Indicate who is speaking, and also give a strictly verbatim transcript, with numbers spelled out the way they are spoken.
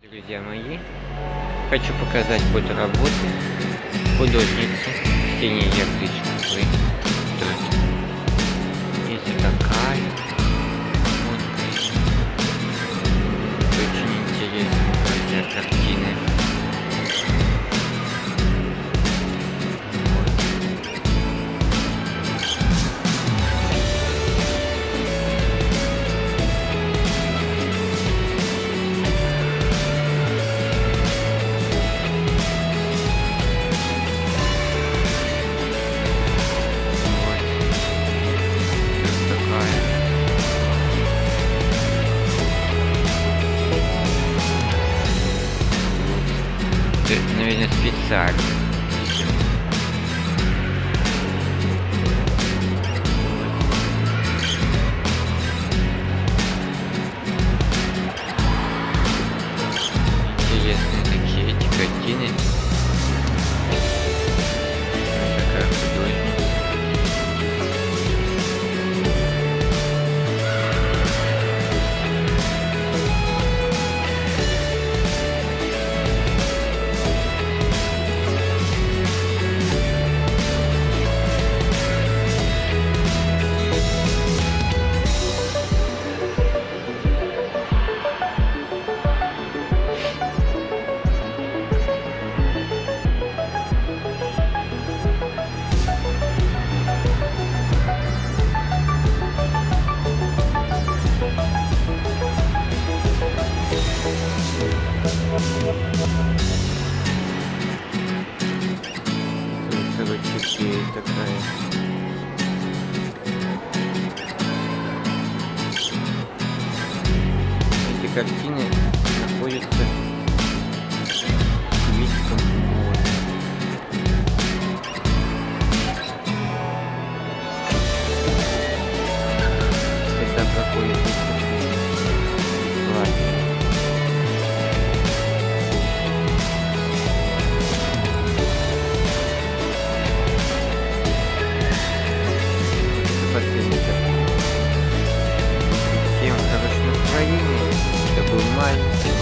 Speaker 1: Друзья мои, хочу показать фотоработы художницы Ксении Ярдычковой. Есть такая вот, очень интересная картина. Наверное, специально. Интересные такие эти картины. Такая художница. Короче, такая. Эти картины находятся в Витском море. Это проходит бесплатно. Всем хорошего настроения. Это был Май.